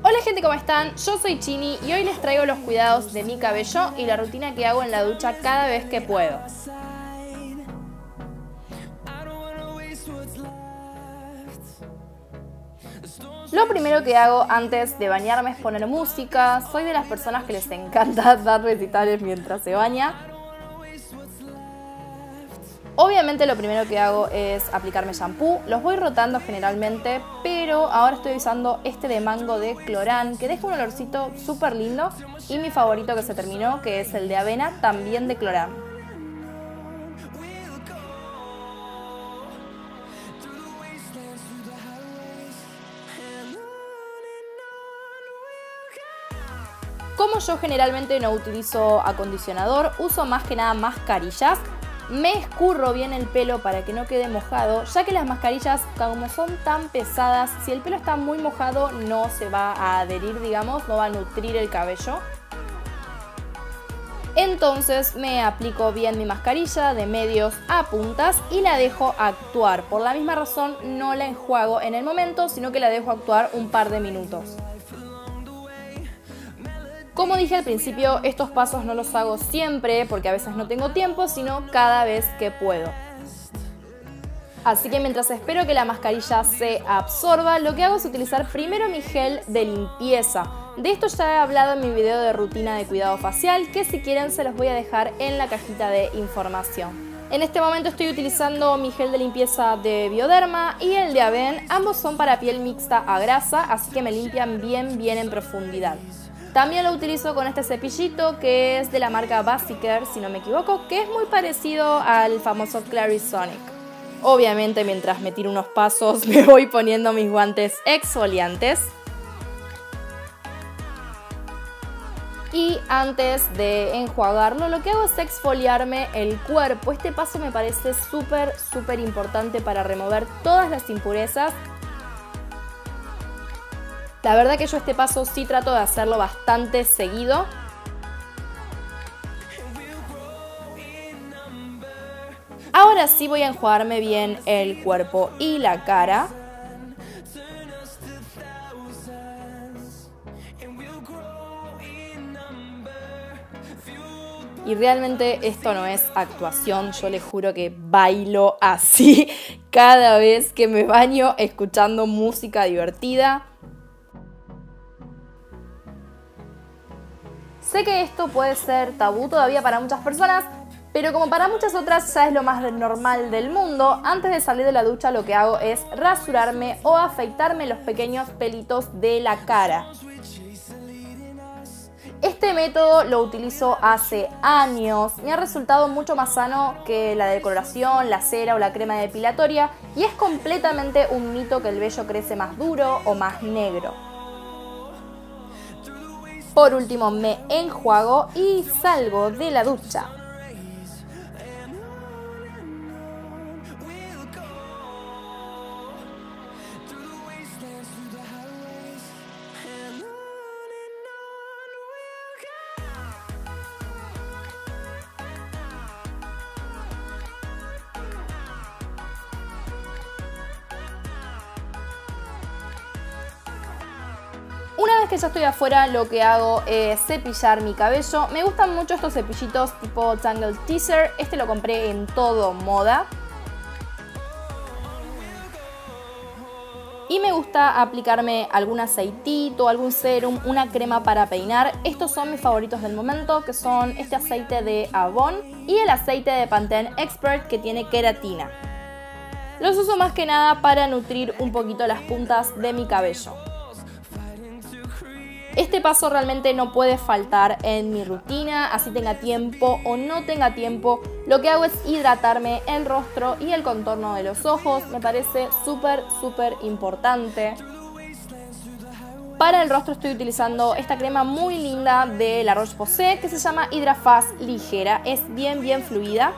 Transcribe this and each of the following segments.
Hola gente, ¿cómo están? Yo soy Chini y hoy les traigo los cuidados de mi cabello y la rutina que hago en la ducha cada vez que puedo. Lo primero que hago antes de bañarme es poner música. Soy de las personas que les encanta dar recitales mientras se baña. Obviamente lo primero que hago es aplicarme shampoo. Los voy rotando generalmente, pero ahora estoy usando este de mango de Clorán, que deja un olorcito súper lindo. Y mi favorito que se terminó, que es el de avena, también de Clorán. Como yo generalmente no utilizo acondicionador, uso más que nada mascarillas. Me escurro bien el pelo para que no quede mojado, ya que las mascarillas, como son tan pesadas, si el pelo está muy mojado no se va a adherir, digamos, no va a nutrir el cabello. Entonces me aplico bien mi mascarilla de medios a puntas y la dejo actuar. Por la misma razón no la enjuago en el momento, sino que la dejo actuar un par de minutos. Como dije al principio, estos pasos no los hago siempre porque a veces no tengo tiempo, sino cada vez que puedo. Así que mientras espero que la mascarilla se absorba, lo que hago es utilizar primero mi gel de limpieza. De esto ya he hablado en mi video de rutina de cuidado facial, que si quieren se los voy a dejar en la cajita de información. En este momento estoy utilizando mi gel de limpieza de Bioderma y el de Avène. Ambos son para piel mixta a grasa, así que me limpian bien en profundidad. También lo utilizo con este cepillito que es de la marca Basicare, si no me equivoco, que es muy parecido al famoso Clarisonic. Obviamente mientras me tiro unos pasos me voy poniendo mis guantes exfoliantes. Y antes de enjuagarlo, lo que hago es exfoliarme el cuerpo. Este paso me parece súper importante para remover todas las impurezas. La verdad que yo este paso sí trato de hacerlo bastante seguido. Ahora sí voy a enjuagarme bien el cuerpo y la cara. Y realmente esto no es actuación, yo les juro que bailo así cada vez que me baño escuchando música divertida. Sé que esto puede ser tabú todavía para muchas personas, pero como para muchas otras ya es lo más normal del mundo, antes de salir de la ducha lo que hago es rasurarme o afeitarme los pequeños pelitos de la cara. Este método lo utilizo hace años, me ha resultado mucho más sano que la decoloración, la cera o la crema depilatoria y es completamente un mito que el vello crece más duro o más negro. Por último me enjuago y salgo de la ducha. Una vez que ya estoy afuera, lo que hago es cepillar mi cabello. Me gustan mucho estos cepillitos tipo Tangle Teaser. Este lo compré en Todo Moda. Y me gusta aplicarme algún aceitito, algún serum, una crema para peinar. Estos son mis favoritos del momento, que son este aceite de Avon y el aceite de Pantene Expert que tiene queratina. Los uso más que nada para nutrir un poquito las puntas de mi cabello. Este paso realmente no puede faltar en mi rutina, así tenga tiempo o no tenga tiempo. Lo que hago es hidratarme el rostro y el contorno de los ojos, me parece súper importante. Para el rostro estoy utilizando esta crema muy linda de La Roche-Posay que se llama Hydra Fast Ligera, es bien fluida.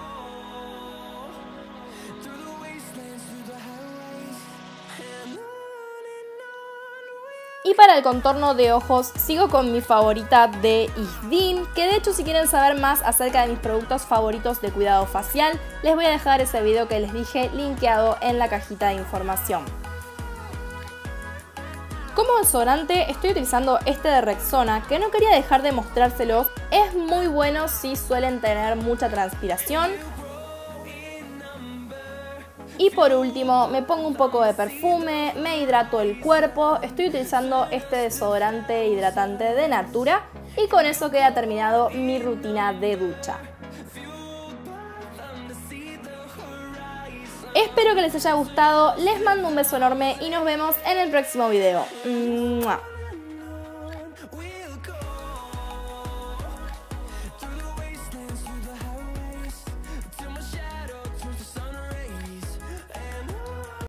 Y para el contorno de ojos sigo con mi favorita de Isdin, que de hecho si quieren saber más acerca de mis productos favoritos de cuidado facial, les voy a dejar ese video que les dije linkeado en la cajita de información. Como desodorante estoy utilizando este de Rexona, que no quería dejar de mostrárselos. Es muy bueno si suelen tener mucha transpiración. Y por último me pongo un poco de perfume, me hidrato el cuerpo. Estoy utilizando este desodorante hidratante de Natura y con eso queda terminado mi rutina de ducha. Espero que les haya gustado, les mando un beso enorme y nos vemos en el próximo video. ¡Mua!